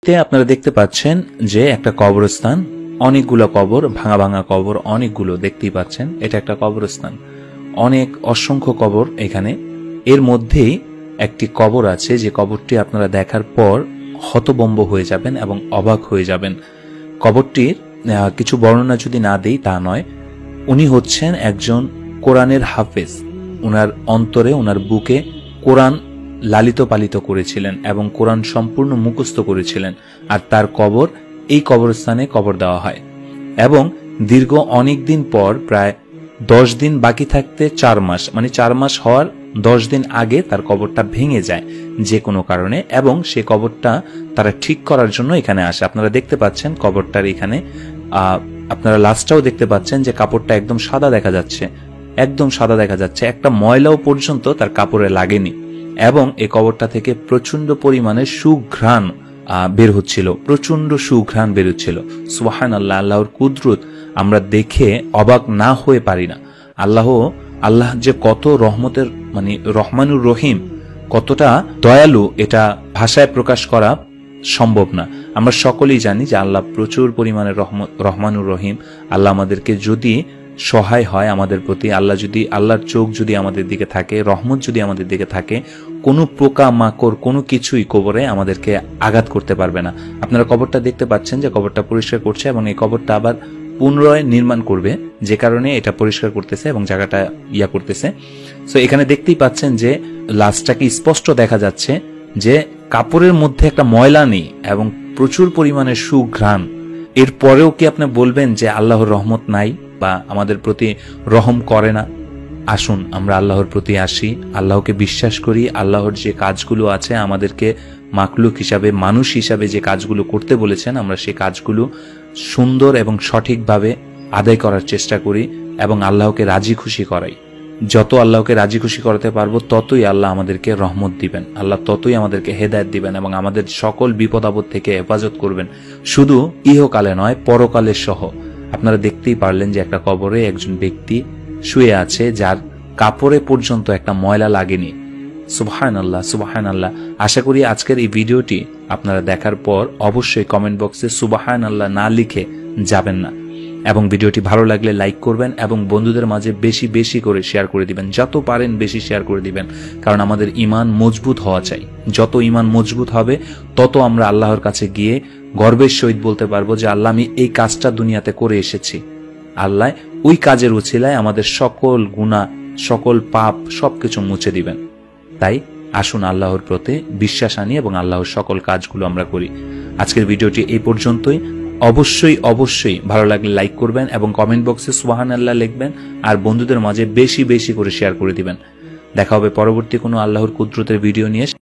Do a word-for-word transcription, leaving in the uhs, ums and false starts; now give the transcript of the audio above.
ভিডিওটিতে আপনারা দেখতে পাচ্ছেন যে একটা কবরস্থান, অনেকগুলো কবর, ভাঙা ভাঙা কবর অনেকগুলো দেখতেই পাচ্ছেন। এটা একটা কবরস্থান, অনেক অসংখ্য কবর এখানে। এর মধ্যেই একটি কবর আছে যে কবরটি আপনারা দেখার পর হতবম্ব হয়ে যাবেন এবং অবাক হয়ে যাবেন। কবরটির কিছু বর্ণনা যদি না দেই তা নয়, উনি হচ্ছেন একজন কোরআনের হাফেজ। উনার অন্তরে, উনার বুকে কোরআন লালিত পালিত করেছিলেন এবং কোরআন সম্পূর্ণ মুখস্থ করেছিলেন, আর তার কবর এই কবরস্থানে কবর দেওয়া হয়। এবং দীর্ঘ অনেক দিন পর, প্রায় দশ দিন বাকি থাকতে চার মাস মানে চার মাস হওয়ার দশ দিন আগে তার কবরটা ভেঙে যায় যে কোনো কারণে, এবং সে কবরটা তারা ঠিক করার জন্য এখানে আসে। আপনারা দেখতে পাচ্ছেন কবরটার এখানে আহ আপনারা লাস্টটাও দেখতে পাচ্ছেন যে কাপড়টা একদম সাদা দেখা যাচ্ছে, একদম সাদা দেখা যাচ্ছে, একটা ময়লাও পর্যন্ত তার কাপড়ে লাগেনি। এবং এই কবরটা থেকে প্রচন্ড পরিমাণে সুঘ্রাণ বের হচ্ছিল, প্রচন্ড সুঘ্রাণ বের হচ্ছিল। সুবহানাল্লাহ, আল্লাহর কুদরত আমরা দেখে অবাক না হয়ে পারি না। আল্লাহ আল্লাহ যে কত রহমতের মানে রহমানুর রহিম, কতটা দয়ালু, এটা ভাষায় প্রকাশ করা সম্ভব না। আমরা সকলেই জানি যে আল্লাহ প্রচুর পরিমাণে রহমানুর রহিম। আল্লাহ আমাদেরকে যদি সহায় হয় আমাদের প্রতি, আল্লাহ যদি আল্লাহর চোখ যদি আমাদের দিকে থাকে, রহমত যদি আমাদের দিকে থাকে, কোনো পোকা মাকড় কোনো কিছুই কবরে আমাদেরকে আঘাত করতে পারবে না। আপনারা কবরটা দেখতে পাচ্ছেন যে কবরটা পরিষ্কার করছে এবং এই কবরটা আবার পুনরায় নির্মাণ করবে, যে কারণে এটা পরিষ্কার করতেছে এবং জায়গাটা ইয়া করতেছে। সো এখানে দেখতেই পাচ্ছেন যে লাশটাকে স্পষ্ট দেখা যাচ্ছে যে কাপড়ের মধ্যে একটা ময়লা নেই এবং প্রচুর পরিমাণে সুঘ্রাণ। এরপরেও কি আপনি বলবেন যে আল্লাহর রহমত নাই বা আমাদের প্রতি রহম করে না? আসুন আমরা আল্লাহর প্রতি আসি, আল্লাহকে বিশ্বাস করি। আল্লাহর যে কাজগুলো আছে আমাদেরকে মাখলুক হিসাবে, মানুষ হিসাবে যে কাজগুলো করতে বলেছেন, আমরা সেই কাজগুলো সুন্দর এবং সঠিকভাবে আদায় করার চেষ্টা করি এবং আল্লাহকে রাজি খুশি করাই। যত আল্লাহকে রাজি খুশি করাতে পারবো ততই আল্লাহ আমাদেরকে রহমত দিবেন, আল্লাহ ততই আমাদেরকে হেদায়েত দিবেন এবং আমাদের সকল বিপদ আপদ থেকে হেফাজত করবেন, শুধু ইহকালে নয় পরকালে সহ। আপনারা দেখতেই পারলেন যে একটা কবরে একজন ব্যক্তি শুয়ে আছে যার কাপড়ে পর্যন্ত একটা ময়লা লাগেনি। সুবহানাল্লাহ, সুবহানাল্লাহ। আশা করি আজকের এই ভিডিওটি আপনারা দেখার পর অবশ্যই কমেন্ট বক্সে সুবহানাল্লাহ না লিখে যাবেন না, এবং ভিডিওটি ভালো লাগলে লাইক করবেন এবং বন্ধুদের মাঝে বেশি বেশি করে শেয়ার করে দিবেন। যত পারেন বেশি শেয়ার করে দিবেন, কারণ আমাদের ঈমান মজবুত হওয়া চাই। যত ঈমান মজবুত হবে তত আমরা আল্লাহর কাছে গিয়ে গর্বের সহিত বলতে পারবো যে আল্লাহ আমি এই কাজটা দুনিয়াতে করে এসেছি। আল্লাহ ওই কাজের উছিলায় আমাদের সকল গুনাহ, সকল পাপ সবকিছু মুছে দিবেন। তাই আসুন আল্লাহর প্রতি বিশ্বাস আনি এবং আল্লাহর সকল কাজগুলো আমরা করি। আজকের ভিডিওটি এই পর্যন্তই। অবশ্যই অবশ্যই ভালো লাগলে লাইক করবেন এবং কমেন্ট বক্সে সুবহানাল্লাহ লিখবেন আর বন্ধুদের মাঝে বেশি বেশি করে শেয়ার করে দিবেন। দেখা হবে পরবর্তী কোনো আল্লাহর কুদরতের ভিডিও নিয়ে।